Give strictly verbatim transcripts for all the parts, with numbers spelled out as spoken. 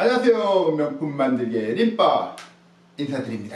안녕하세요. 명품 만들기의 림바 인사드립니다.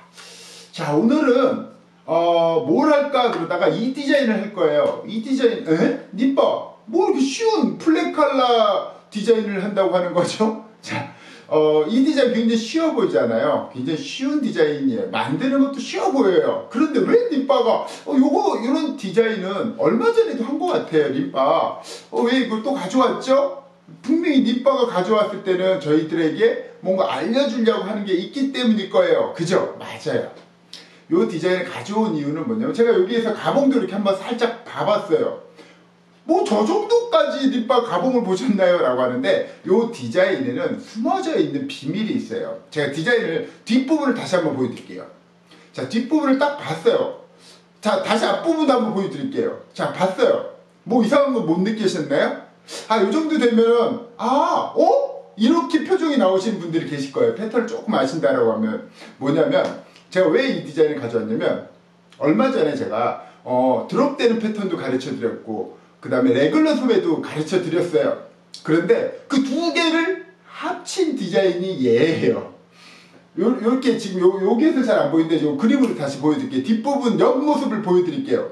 자, 오늘은 어, 뭘 할까 그러다가 이 디자인을 할 거예요. 이 디자인, 에? 림바 뭐 이렇게 쉬운 플랫칼라 디자인을 한다고 하는 거죠? 자, 어, 이 디자인 굉장히 쉬워 보이잖아요. 굉장히 쉬운 디자인이에요. 만드는 것도 쉬워 보여요. 그런데 왜 림바가 어, 요거 이런 디자인은 얼마 전에도 한 것 같아요. 림바 어, 왜 이걸 또 가져왔죠? 분명히 림바가 가져왔을 때는 저희들에게 뭔가 알려주려고 하는 게 있기 때문일 거예요. 그죠? 맞아요. 요 디자인을 가져온 이유는 뭐냐면 제가 여기에서 가봉도 이렇게 한번 살짝 봐봤어요. 뭐 저 정도까지 림바 가봉을 보셨나요? 라고 하는데 요 디자인에는 숨어져 있는 비밀이 있어요. 제가 디자인을 뒷부분을 다시 한번 보여드릴게요. 자, 뒷부분을 딱 봤어요. 자, 다시 앞부분도 한번 보여드릴게요. 자, 봤어요. 뭐 이상한 거 못 느끼셨나요? 아, 요 정도 되면은 아, 어? 이렇게 표정이 나오시는 분들이 계실 거예요. 패턴을 조금 아신다라고 하면 뭐냐면 제가 왜 이 디자인을 가져왔냐면 얼마 전에 제가 어, 드롭되는 패턴도 가르쳐 드렸고 그 다음에 레귤러 소매도 가르쳐 드렸어요. 그런데 그 두 개를 합친 디자인이 얘예요. 요, 요렇게 지금 요, 여기에서 잘 안 보이는데 요 그림으로 다시 보여드릴게요. 뒷부분 옆모습을 보여드릴게요.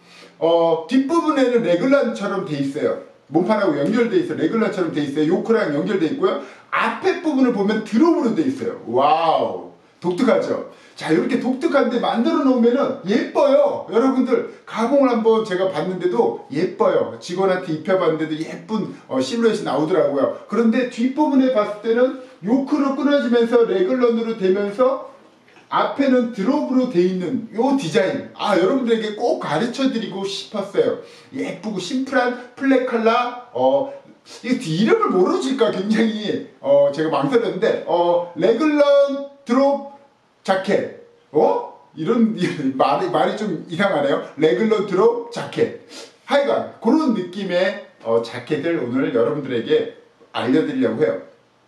어, 뒷부분에는 레귤러처럼 돼 있어요. 몸판하고 연결돼 있어요. 레귤러처럼 돼 있어요. 요크랑 연결돼 있고요. 앞에 부분을 보면 드롭으로 돼 있어요. 와우, 독특하죠? 자, 이렇게 독특한데 만들어 놓으면은 예뻐요. 여러분들 가공을 한번 제가 봤는데도 예뻐요. 직원한테 입혀봤는데도 예쁜 어, 실루엣이 나오더라고요. 그런데 뒷부분에 봤을 때는 요크로 끊어지면서 레귤런으로 되면서 앞에는 드롭으로 돼 있는 요 디자인, 아, 여러분들에게 꼭 가르쳐 드리고 싶었어요. 예쁘고 심플한 플랫칼라, 어, 이 이름을 모르실까 굉장히 어, 제가 망설였는데 어, 레귤런 드롭 자켓, 어? 이런 말이, 말이 좀 이상하네요. 레귤런 드롭 자켓. 하여간 그런 느낌의 어, 자켓을 오늘 여러분들에게 알려드리려고 해요.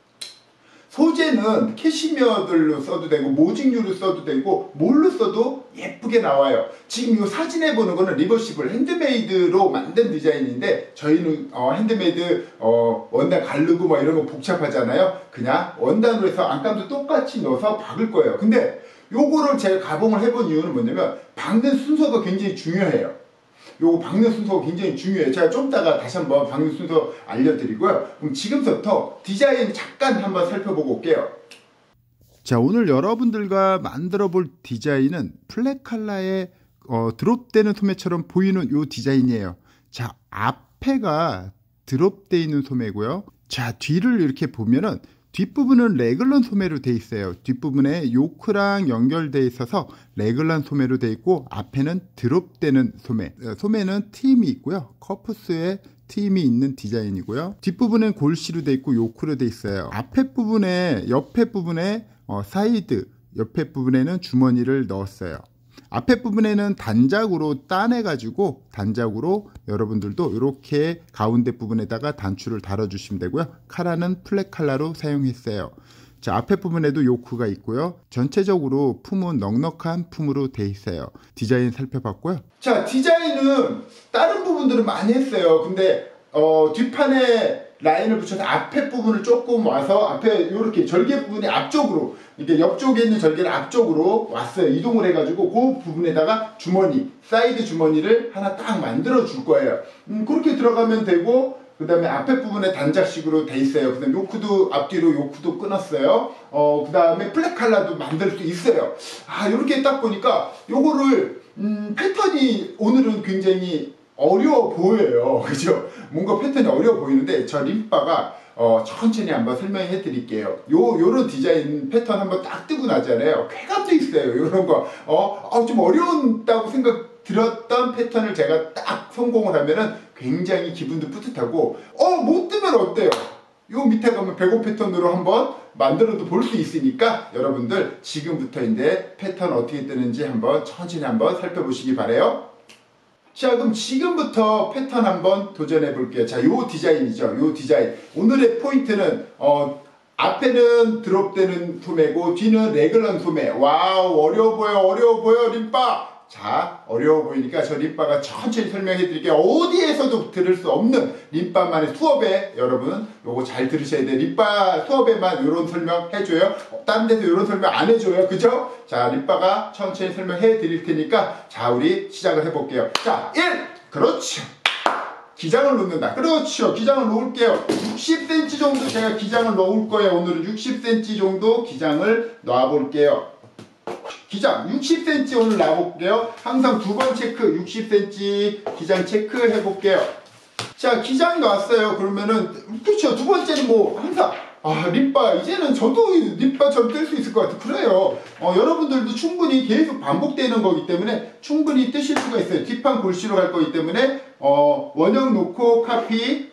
소재는 캐시미어들로 써도 되고 모직류로 써도 되고 뭘로 써도 예쁘게 나와요. 지금 이 사진에 보는 거는 리버시블 핸드메이드로 만든 디자인인데 저희는 어, 핸드메이드 어, 원단 가르고 뭐 이런 거 복잡하잖아요. 그냥 원단으로 해서 안감도 똑같이 넣어서 박을 거예요. 근데 요거를 제가 가봉을 해본 이유는 뭐냐면 박는 순서가 굉장히 중요해요. 요거 박는 순서가 굉장히 중요해요. 제가 좀 이따가 다시 한번 박는 순서 알려드리고요. 그럼 지금부터 디자인 잠깐 한번 살펴보고 올게요. 자, 오늘 여러분들과 만들어 볼 디자인은 플랫칼라의 어, 드롭되는 소매처럼 보이는 요 디자인이에요. 자, 앞에가 드롭되어 있는 소매고요. 자, 뒤를 이렇게 보면은 뒷부분은 레귤런 소매로 되어 있어요. 뒷부분에 요크랑 연결되어 있어서 레귤런 소매로 되어 있고 앞에는 드롭되는 소매. 소매는 팀이 있고요. 커프스에 팀이 있는 디자인이고요. 뒷부분은 골시로 되어 있고 요크로 되어 있어요. 앞에 부분에 옆에 부분에 어, 사이드 옆에 부분에는 주머니를 넣었어요. 앞에 부분에는 단작으로 따내 가지고 단작으로 여러분들도 이렇게 가운데 부분에다가 단추를 달아 주시면 되고요. 카라는 플랫칼라로 사용했어요. 자, 앞에 부분에도 요크가 있고요. 전체적으로 품은 넉넉한 품으로 돼 있어요. 디자인 살펴봤고요. 자, 디자인은 다른 부분들은 많이 했어요. 근데 어, 뒷판에 라인을 붙여서 앞에 부분을 조금 와서 앞에 이렇게 절개 부분이 앞쪽으로 이게 옆쪽에 있는 절개를 앞쪽으로 왔어요. 이동을 해가지고 그 부분에다가 주머니, 사이드 주머니를 하나 딱 만들어 줄 거예요. 음, 그렇게 들어가면 되고 그 다음에 앞에 부분에 단작식으로 돼 있어요. 그 다음에 요크도 앞뒤로 요크도 끊었어요. 어, 그 다음에 플랫칼라도 만들 수 있어요. 아, 이렇게 딱 보니까 요거를 음, 패턴이 오늘은 굉장히 어려워 보여요. 그죠? 뭔가 패턴이 어려워 보이는데 저 림바가 어, 천천히 한번 설명해 드릴게요. 요, 요런 디자인 패턴 한번 딱 뜨고 나잖아요. 쾌감도 있어요. 요런 거. 어, 어, 좀 어려운다고 생각 들었던 패턴을 제가 딱 성공을 하면은 굉장히 기분도 뿌듯하고, 어, 못 뜨면 어때요? 요 밑에 가면 백오 패턴으로 한번 만들어도 볼 수 있으니까 여러분들 지금부터인데 패턴 어떻게 뜨는지 한번 천천히 한번 살펴보시기 바래요. 자, 그럼 지금부터 패턴 한번 도전해 볼게요. 자, 요 디자인이죠. 요 디자인. 오늘의 포인트는 어, 앞에는 드롭되는 소매고 뒤는 레귤런 소매. 와우, 어려워 보여, 어려워 보여, 림바. 자, 어려워 보이니까 저 립바가 천천히 설명해 드릴게요. 어디에서도 들을 수 없는 립바만의 수업에 여러분 요거 잘 들으셔야 돼요. 립바 수업에만 요런 설명 해줘요. 다른 데서 요런 설명 안 해줘요. 그죠? 자, 립바가 천천히 설명해 드릴 테니까 자, 우리 시작을 해볼게요. 자, 일! 그렇죠. 기장을 놓는다. 그렇죠. 기장을 놓을게요. 육십 센티미터 정도 제가 기장을 놓을 거예요. 오늘은 육십 센티미터 정도 기장을 놔볼게요. 기장 육십 센티미터 오늘 놔볼게요. 항상 두 번 체크, 육십 센티미터 기장 체크해 볼게요. 자, 기장 놨어요. 그러면은 그렇죠. 두 번째는 뭐 항상 아, 립바 이제는 저도 립바처럼 뜰 수 있을 것 같아요. 그래요. 어, 여러분들도 충분히 계속 반복되는 거기 때문에 충분히 뜨실 수가 있어요. 뒷판 골시로 갈 거기 때문에 어, 원형 놓고 카피.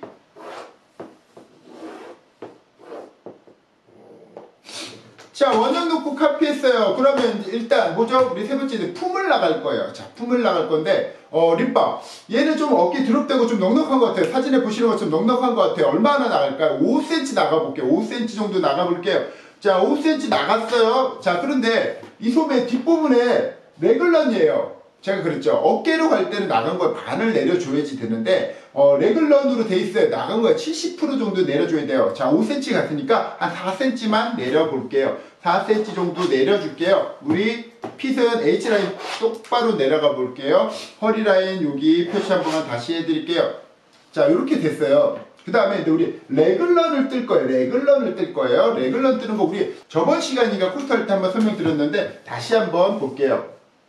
자, 원형 놓고 카피했어요. 그러면 일단 뭐죠? 우리 세 번째는 품을 나갈 거예요. 자, 품을 나갈 건데 어, 립바 얘는 좀 어깨 드롭되고 좀 넉넉한 것 같아요. 사진에 보시는 것처럼 넉넉한 것 같아요. 얼마나 나갈까요? 오 센티미터 나가볼게요. 오 센티미터 정도 나가볼게요. 자, 오 센티미터 나갔어요. 자, 그런데 이 소매 뒷부분에 레글런이에요. 제가 그랬죠. 어깨로 갈 때는 나간 거에 반을 내려줘야지 되는데 어, 레글런으로 돼 있어요. 나간 거에 칠십 퍼센트 정도 내려줘야 돼요. 자, 오 센티미터 갔으니까 한 사 센티미터만 내려볼게요. 사 센티미터 정도 내려줄게요. 우리 핏은 H라인 똑바로 내려가 볼게요. 허리라인 여기 표시 한 번만 다시 해드릴게요. 자, 이렇게 됐어요. 그 다음에 우리 레글런을 뜰 거예요. 레글런을 뜰 거예요. 레글런 뜨는 거 우리 저번 시간인가 코스터 할 때 한번 설명드렸는데 다시 한번 볼게요.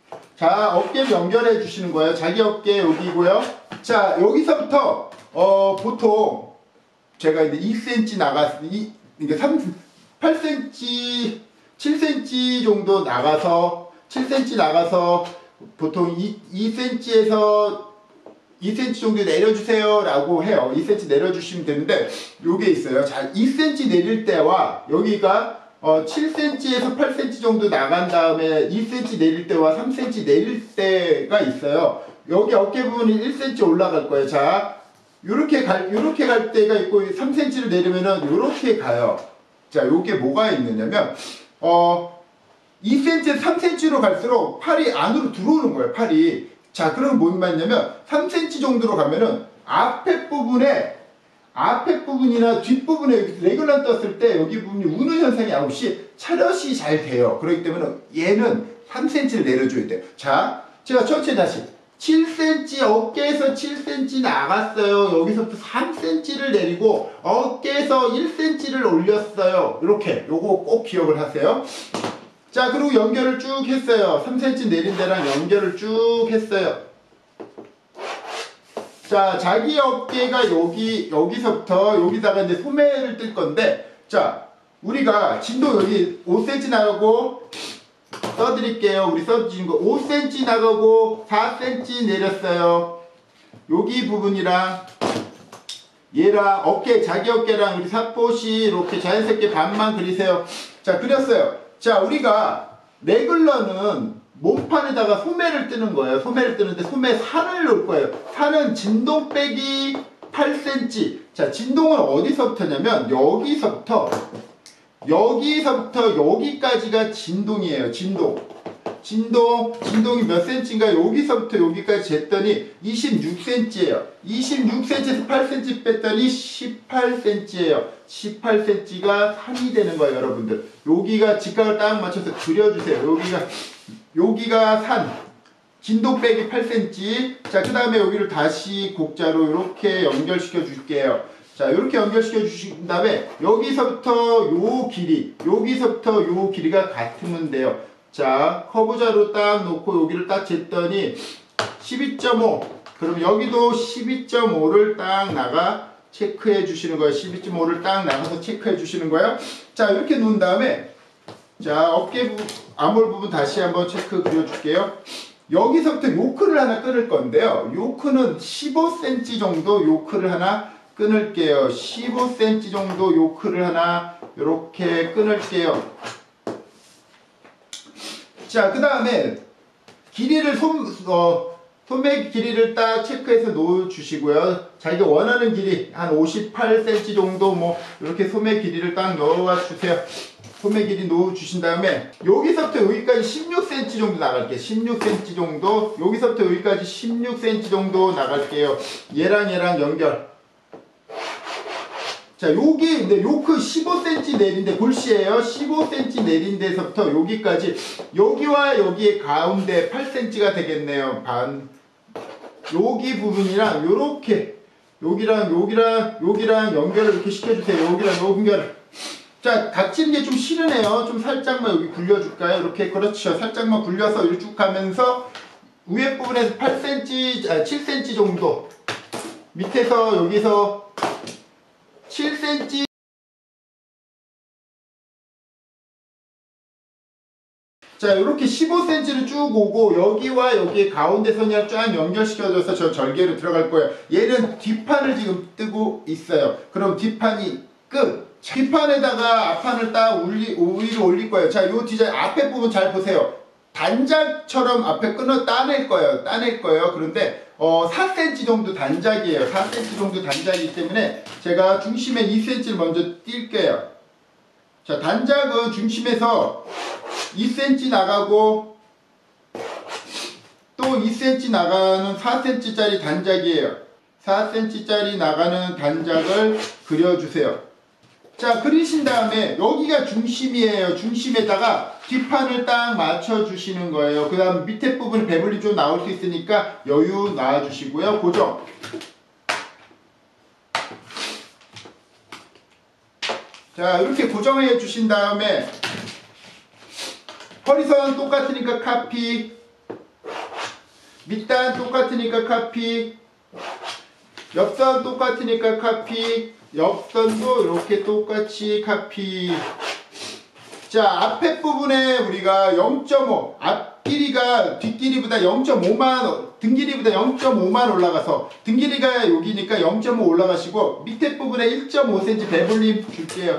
자, 어깨를 연결해 주시는 거예요. 자기 어깨 여기고요. 자, 여기서부터 어, 보통 제가 이제 이 센티미터 나갔, 이, 이게 삼, 팔 센티미터, 칠 센티미터 정도 나가서 칠 센티미터 나가서 보통 이, 이 센티미터에서 이 센티미터 정도 내려주세요 라고 해요. 이 센티미터 내려주시면 되는데 요게 있어요. 자, 이 센티미터 내릴 때와 여기가 어, 칠 센티미터에서 팔 센티미터 정도 나간 다음에 이 센티미터 내릴 때와 삼 센티미터 내릴 때가 있어요. 여기 어깨 부분이 일 센티미터 올라갈 거예요. 자, 요렇게 갈, 요렇게 갈 때가 있고 삼 센티미터를 내리면은 요렇게 가요. 자, 요게 뭐가 있느냐면 어, 이 센티미터, 삼 센티미터로 갈수록 팔이 안으로 들어오는 거예요. 팔이. 자, 그럼 뭔 말이냐면 삼 센티미터 정도로 가면은 앞에 부분에 앞에 부분이나 뒷부분에 레글런 떴을 때 여기 부분이 우는 현상이 없이 차렷이 잘 돼요. 그렇기 때문에 얘는 삼 센티미터를 내려줘야 돼요. 자, 제가 천천히 다시 칠 센티미터 어깨에서 칠 센티미터 나갔어요. 여기서부터 삼 센티미터를 내리고 어깨에서 일 센티미터를 올렸어요. 이렇게 요거 꼭 기억을 하세요. 자, 그리고 연결을 쭉 했어요. 삼 센티미터 내린 데랑 연결을 쭉 했어요. 자, 자기 어깨가 여기, 여기서부터 여기다가 이제 소매를 뜰 건데, 자, 우리가 진도 여기 오 센티미터 나가고, 써드릴게요. 우리 써주신 거 오 센티미터 나가고 사 센티미터 내렸어요. 여기 부분이랑 얘랑 어깨, 자기 어깨랑 우리 사포시 이렇게 자연스럽게 반만 그리세요. 자, 그렸어요. 자, 우리가 레글러는 몸판에다가 소매를 뜨는 거예요. 소매를 뜨는데 소매 산을 놓을 거예요. 산은 진동 빼기 팔 센티미터. 자, 진동은 어디서부터냐면 여기서부터 여기서부터 여기까지가 진동이에요. 진동. 진동, 진동이 몇 센치인가? 여기서부터 여기까지 쟀더니 이십육 센티미터예요. 이십육 센티미터에서 팔 센티미터 뺐더니 십팔 센티미터예요. 십팔 센티미터가 산이 되는 거예요, 여러분들. 여기가 직각을 딱 맞춰서 그려주세요. 여기가 여기가 산. 진동 빼기 팔 센티미터. 자, 그 다음에 여기를 다시 곡자로 이렇게 연결시켜 줄게요. 자, 이렇게 연결시켜 주신 다음에 여기서부터 요 길이, 여기서부터 요 길이가 같으면 돼요. 자, 커브자로 딱 놓고 여기를 딱 쟀더니 십이 점 오. 그럼 여기도 십이 점 오를 딱 나가 체크해 주시는 거예요. 십이 점 오를 딱 나가서 체크해 주시는 거예요. 자, 이렇게 놓은 다음에 자, 어깨 부분, 아몰 부분 다시 한번 체크 그려줄게요. 여기서부터 요크를 하나 끊을 건데요. 요크는 십오 센티미터 정도 요크를 하나 끊을게요. 십오 센티미터 정도 요크를 하나 이렇게 끊을게요. 자, 그 다음에 길이를 손, 어, 소매 길이를 딱 체크해서 놓아주시고요. 자기가 원하는 길이 한 오십팔 센티미터 정도 뭐 이렇게 소매 길이를 딱 넣어주세요. 소매 길이 놓아 주신 다음에 여기서부터 여기까지 십육 센티미터 정도 나갈게요. 십육 센티미터 정도, 여기서부터 여기까지 십육 센티미터 정도 나갈게요. 얘랑 얘랑 연결. 자, 여기 근데 요크 십오 센티미터 내린데 골씨예요. 십오 센티미터 내린 데서부터 여기까지, 여기와 여기의 가운데 팔 센티미터가 되겠네요. 반. 여기 부분이랑 요렇게 여기랑 여기랑 여기랑 연결을 이렇게 시켜주세요. 여기랑 연결. 자, 닥치는 게 좀 싫으네요. 좀 살짝만 여기 굴려줄까요? 이렇게. 그렇죠. 살짝만 굴려서 이렇게 쭉 가면서 위에 부분에서 팔 센티미터, 아, 칠 센티미터 정도, 밑에서 여기서 칠 센티미터. 자, 이렇게 십오 센티미터를 쭉 오고 여기와 여기 가운데 선이랑 쫙 연결시켜줘서 저 절개로 들어갈 거예요. 얘는 뒷판을 지금 뜨고 있어요. 그럼 뒷판이 끝. 뒷판에다가 앞판을 딱 올리, 위로 올릴 거예요. 자, 요 디자인 앞에 부분 잘 보세요. 단작처럼 앞에 끊어 따낼 거예요. 따낼 거예요. 그런데 어, 사 센티미터 정도 단작이에요. 사 센티미터 정도 단작이기 때문에 제가 중심에 이 센티미터를 먼저 뛸게요. 자, 단작은 중심에서 이 센티미터 나가고 또 이 센티미터 나가는 사 센티미터짜리 단작이에요. 사 센티미터짜리 나가는 단작을 그려주세요. 자, 그리신 다음에 여기가 중심이에요. 중심에다가 뒷판을 딱 맞춰주시는 거예요. 그 다음 밑에 부분 배분이 좀 나올 수 있으니까 여유 놔주시고요. 고정. 자, 이렇게 고정해 주신 다음에 허리선 똑같으니까 카피, 밑단 똑같으니까 카피, 옆선 똑같으니까 카피, 옆선도 이렇게 똑같이 카피. 자, 앞에 부분에 우리가 영 점 오, 앞 길이가 뒷길이보다 영 점 오만, 등 길이보다 영 점 오만 올라가서, 등 길이가 여기니까 영 점 오 올라가시고 밑에 부분에 일 점 오 센티미터 배불림 줄게요.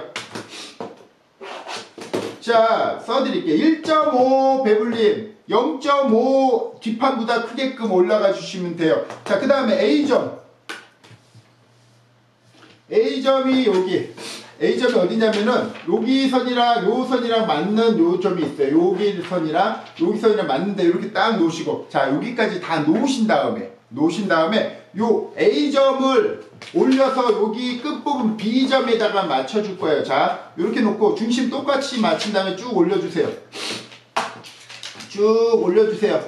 자, 써드릴게요. 일 점 오 배불림, 영 점 오 뒷판보다 크게끔 올라가 주시면 돼요. 자, 그 다음에 A점. A점이 여기. A점이 어디냐면은 여기 선이랑 요 선이랑 맞는 요 점이 있어요. 여기 선이랑 여기 선이랑 맞는데 이렇게 딱 놓으시고, 자, 여기까지 다 놓으신 다음에 놓으신 다음에 요 A점을 올려서 여기 끝부분 B점에다가 맞춰줄 거예요. 자, 이렇게 놓고 중심 똑같이 맞춘 다음에 쭉 올려주세요. 쭉 올려주세요.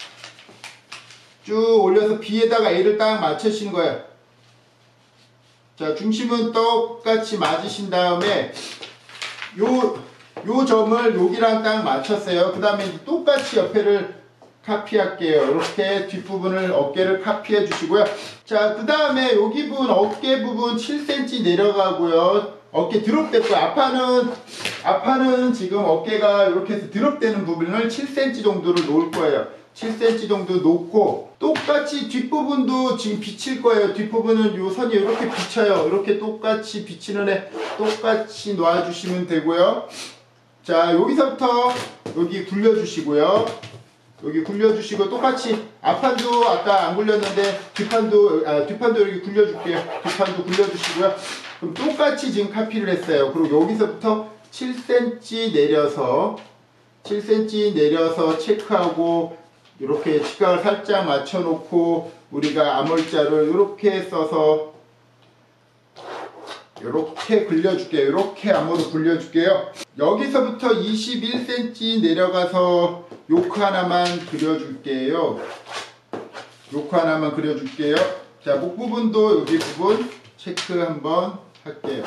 쭉 올려서 B에다가 A를 딱 맞추시는 거예요. 자, 중심은 똑같이 맞으신 다음에 요, 요 점을 여기랑 딱 맞췄어요. 그 다음에 똑같이 옆에를 카피할게요. 이렇게 뒷부분을 어깨를 카피해 주시고요. 자, 그 다음에 여기 부분 어깨 부분 칠 센티미터 내려가고요. 어깨 드롭됐고요. 앞판은 앞판은 지금 어깨가 이렇게 해서 드롭되는 부분을 칠 센티미터 정도를 놓을 거예요. 칠 센티미터 정도 놓고 똑같이 뒷부분도 지금 비칠 거예요. 뒷부분은 요 선이 이렇게 비쳐요. 이렇게 똑같이 비치는 애 똑같이 놔주시면 되고요. 자, 여기서부터 여기 굴려주시고요. 여기 굴려주시고 똑같이 앞판도 아까 안 굴렸는데 뒷판도 아, 뒷판도 여기 굴려줄게요. 뒷판도 굴려주시고요. 그럼 똑같이 지금 카피를 했어요. 그리고 여기서부터 칠 센티미터 내려서 칠 센티미터 내려서 체크하고 이렇게 직각을 살짝 맞춰놓고 우리가 암홀자를 이렇게 써서 이렇게 굴려줄게요. 이렇게 암호로 굴려줄게요. 여기서부터 이십일 센티미터 내려가서 요크 하나만 그려줄게요. 요크 하나만 그려줄게요. 자, 목 부분도 여기 부분 체크 한번 할게요.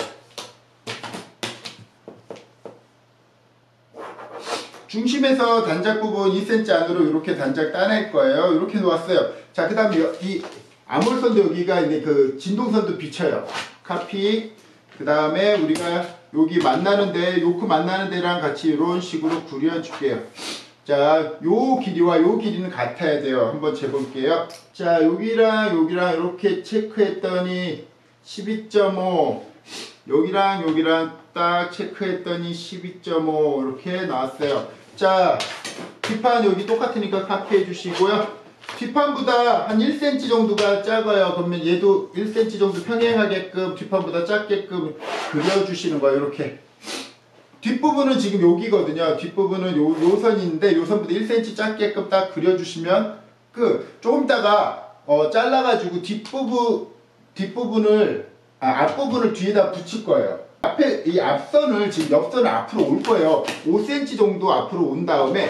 중심에서 단작 부분 이 센티미터 안으로 이렇게 단작 따낼 거예요. 이렇게 놓았어요. 자, 그 다음에 이 암홀선도 여기가 이제 그 진동선도 비쳐요. 카피. 그 다음에 우리가 여기 만나는 데, 요크 만나는 데랑 같이 이런 식으로 그려줄게요. 자, 요 길이와 요 길이는 같아야 돼요. 한번 재볼게요. 자, 여기랑 여기랑 이렇게 체크했더니 십이 점 오, 여기랑 여기랑 딱 체크했더니 십이 점 오 이렇게 나왔어요. 자, 뒷판 여기 똑같으니까 카피해 주시고요. 뒷판보다 한 일 센티미터 정도가 작아요. 그러면 얘도 일 센티미터 정도 평행하게끔 뒷판보다 작게끔 그려주시는 거예요. 이렇게 뒷부분은 지금 여기거든요. 뒷부분은 요, 요 선인데 요 선보다 일 센티미터 작게끔 딱 그려주시면 끝. 조금 있다가 어, 잘라가지고 뒷부분, 뒷부분을, 아, 앞부분을 뒤에다 붙일 거예요. 앞에, 이 앞선을, 지금 옆선을 앞으로 올 거예요. 오 센티미터 정도 앞으로 온 다음에,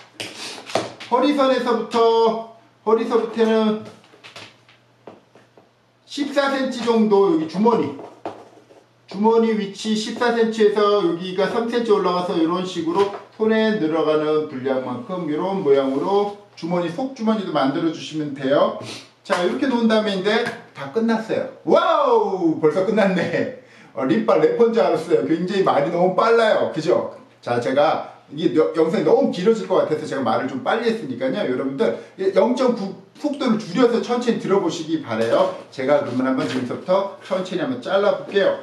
허리선에서부터, 허리선부터는 십사 센티미터 정도 여기 주머니. 주머니 위치 십사 센티미터에서 여기가 삼 센티미터 올라가서 이런 식으로 손에 들어가는 분량만큼 이런 모양으로 주머니, 속주머니도 만들어 주시면 돼요. 자, 이렇게 놓은 다음에 이제 다 끝났어요. 와우! 벌써 끝났네. 어, 림빨 래퍼인 줄 알았어요. 굉장히 말이 너무 빨라요. 그죠? 자, 제가 이게 영상이 너무 길어질 것 같아서 제가 말을 좀 빨리 했으니까요. 여러분들 영 점 구 속도를 줄여서 천천히 들어보시기 바래요. 제가 그러면 한번 지금부터 천천히 한번 잘라 볼게요.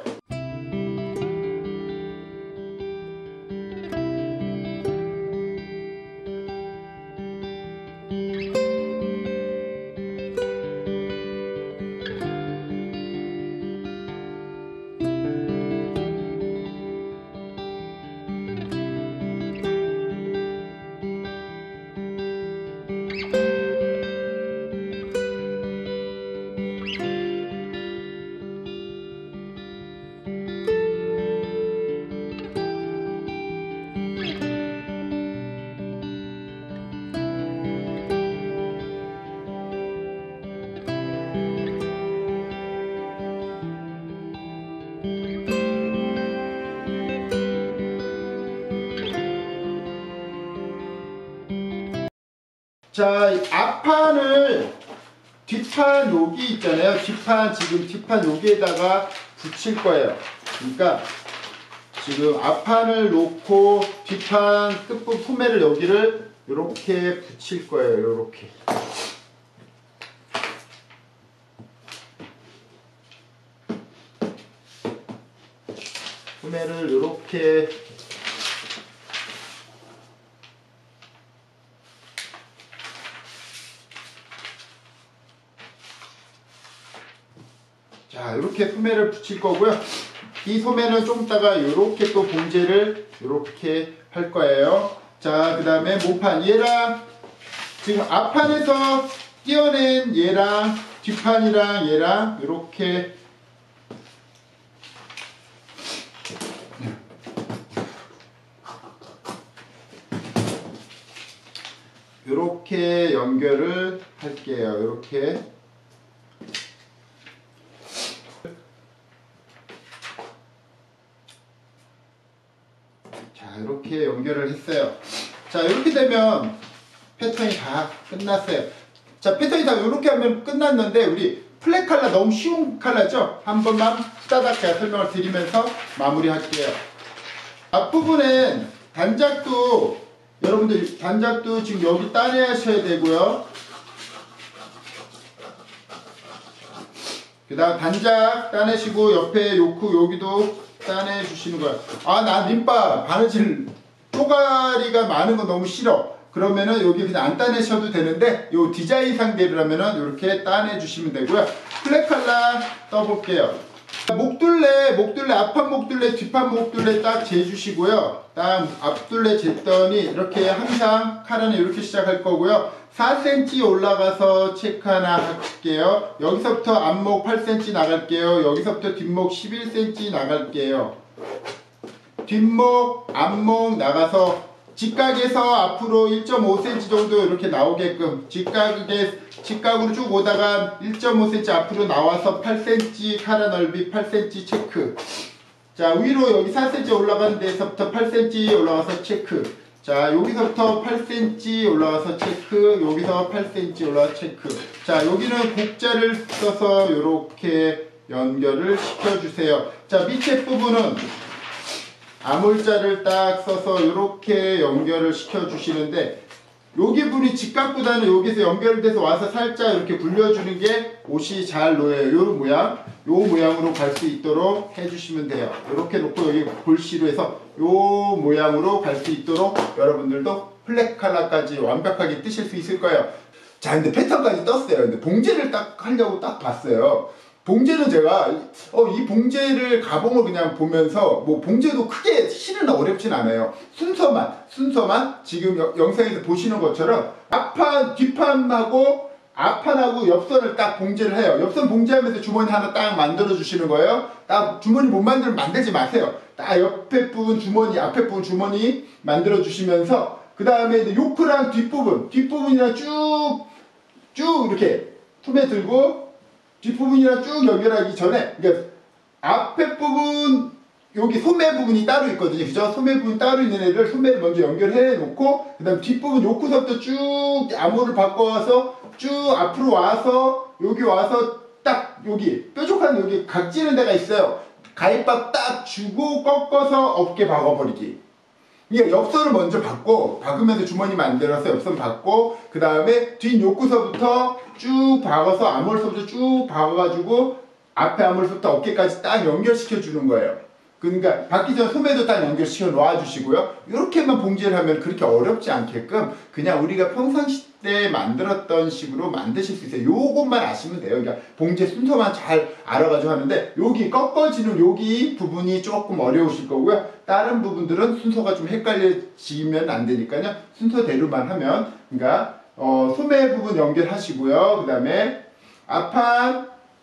자, 앞판을 뒷판 여기 있잖아요. 뒷판 지금 뒷판 여기에다가 붙일 거예요. 그러니까 지금 앞판을 놓고 뒷판 끝부분 소매를 여기를 이렇게 붙일 거예요. 이렇게. 소매를 이렇게 자, 이렇게 소매를 붙일 거고요. 이 소매는 좀 이따가 이렇게 또 봉제를 이렇게 할 거예요. 자, 그 다음에 모판 얘랑 지금 앞판에서 띄어낸 얘랑 뒷판이랑 얘랑 이렇게 이렇게 연결을 할게요. 이렇게. 자, 이렇게 연결을 했어요. 자, 이렇게 되면 패턴이 다 끝났어요. 자, 패턴이 다 이렇게 하면 끝났는데 우리 플랫 칼라 너무 쉬운 칼라죠? 한 번만 후다닥 제가 설명을 드리면서 마무리 할게요. 앞부분엔 단작도 여러분들 단작도 지금 여기 따내셔야 되고요. 그 다음 단작 따내시고 옆에 요크 여기도 따내 주시는 거야. 아, 나 림바 바느질 쪼가리가 많은 거 너무 싫어. 그러면은 여기 그냥 안 따내셔도 되는데 요 디자인 상대로라면은 이렇게 따내 주시면 되고요. 플랫 칼라 떠볼게요. 목둘레, 목둘레, 앞판 목둘레, 뒷판 목둘레 딱 재주시고요. 딱 앞둘레 쟀더니 이렇게 항상 칼은 이렇게 시작할 거고요. 사 센티미터 올라가서 체크 하나 할게요. 여기서부터 앞목 팔 센티미터 나갈게요. 여기서부터 뒷목 십일 센티미터 나갈게요. 뒷목, 앞목 나가서 직각에서 앞으로 일 점 오 센티미터 정도 이렇게 나오게끔 직각에, 직각으로 쭉 오다가 일 점 오 센티미터 앞으로 나와서 팔 센티미터 카라 넓이 팔 센티미터 체크. 자, 위로 여기 사 센티미터 올라가는 데서부터 팔 센티미터 올라가서 체크. 자, 여기서부터 팔 센티미터 올라가서 체크. 여기서 팔 센티미터 올라가서 체크. 자, 여기는 곡자를 써서 이렇게 연결을 시켜주세요. 자, 밑에 부분은 아물자를 딱 써서 이렇게 연결을 시켜 주시는데 여기 분이 직각보다는 여기서 연결돼서 와서 살짝 이렇게 굴려주는 게 옷이 잘 놓여요. 요 모양, 요 모양으로 갈 수 있도록 해주시면 돼요. 이렇게 놓고 여기 골시로 해서 요 모양으로 갈 수 있도록 여러분들도 플랫 칼라까지 완벽하게 뜨실 수 있을 거예요. 자, 근데 패턴까지 떴어요. 근데 봉제를 딱 하려고 딱 봤어요. 봉제는 제가 어, 이 봉제를 가봉을 그냥 보면서 뭐 봉제도 크게 실은 어렵진 않아요. 순서만 순서만 지금 여, 영상에서 보시는 것처럼 앞판 뒷판하고 앞판하고 옆선을 딱 봉제를 해요. 옆선 봉제하면서 주머니 하나 딱 만들어 주시는 거예요. 딱 주머니 못 만들면 만들지 마세요. 딱 옆에 부분 주머니, 앞에 부분 주머니 만들어 주시면서 그 다음에 요크랑 뒷부분, 뒷부분이랑 쭉, 쭉 이렇게 소매 들고 뒷부분이랑 쭉 연결하기 전에, 그러니까 앞에 부분, 여기 소매 부분이 따로 있거든요. 그죠? 소매 부분 따로 있는 애를 소매를 먼저 연결해 놓고, 그 다음 뒷부분 요크서부터 쭉 암호를 바꿔서 쭉 앞으로 와서, 여기 와서 딱 여기, 뾰족한 여기 각 찌는 데가 있어요. 가입밥 딱 주고 꺾어서 어깨 박아버리기. 그러니까 옆선을 먼저 박고, 박으면서 주머니 만들어서 옆선 박고, 그 다음에 뒷 요구서부터 쭉 박아서 암홀서부터 쭉 박아가지고 앞에 암홀서부터 어깨까지 딱 연결시켜 주는 거예요. 그러니까 박기 전 소매도 딱 연결시켜 놓아주시고요. 이렇게만 봉제를 하면 그렇게 어렵지 않게끔 그냥 우리가 평상시 때 만들었던 식으로 만드실 수 있어요. 요것만 아시면 돼요. 그러니까 봉제 순서만 잘 알아가지고 하는데 여기 꺾어지는 여기 부분이 조금 어려우실 거고요. 다른 부분들은 순서가 좀 헷갈려지면 안 되니까요. 순서대로만 하면, 그러니까 어, 소매 부분 연결하시고요. 그 다음에 앞판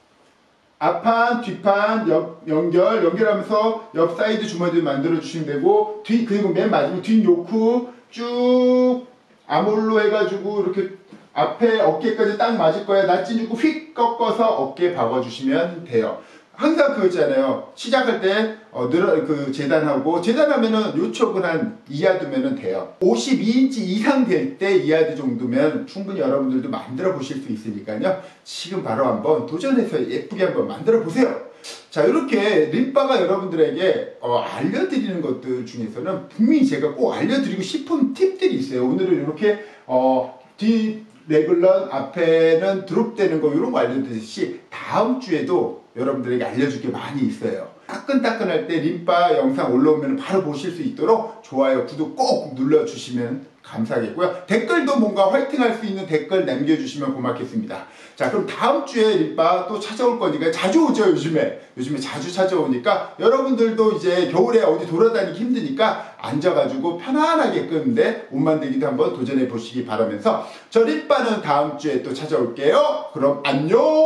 앞판, 뒷판 옆, 연결, 연결하면서 옆 사이드 주머니를 만들어 주시면 되고, 뒤, 그리고 맨 마지막 뒷 요크 쭉 아몰로 해가지고 이렇게 앞에 어깨까지 딱 맞을 거예요. 낫진 주고 휙 꺾어서 어깨 박아주시면 돼요. 항상 그거 있잖아요. 시작할 때, 어, 늘어, 그, 재단하고, 재단하면은 요촉은 한 이 야드면은 돼요. 오십이 인치 이상 될 때 이 야드 정도면 충분히 여러분들도 만들어 보실 수 있으니까요. 지금 바로 한번 도전해서 예쁘게 한번 만들어 보세요. 자, 이렇게 림바가 여러분들에게, 어, 알려드리는 것들 중에서는 분명히 제가 꼭 알려드리고 싶은 팁들이 있어요. 오늘은 이렇게, 어, 뒤, 레글런 앞에는 드롭되는 거 이런 거 알려드리듯이 다음 주에도 여러분들에게 알려줄 게 많이 있어요. 따끈따끈할 때 림바 영상 올라오면 바로 보실 수 있도록 좋아요, 구독 꼭 눌러주시면 감사하겠고요. 댓글도 뭔가 화이팅 할 수 있는 댓글 남겨주시면 고맙겠습니다. 자, 그럼 다음 주에 림바 또 찾아올 거니까 자주 오죠. 요즘에 요즘에 자주 찾아오니까 여러분들도 이제 겨울에 어디 돌아다니기 힘드니까 앉아가지고 편안하게 끄는데 옷 만들기도 한번 도전해 보시기 바라면서 저 림바는 다음 주에 또 찾아올게요. 그럼 안녕.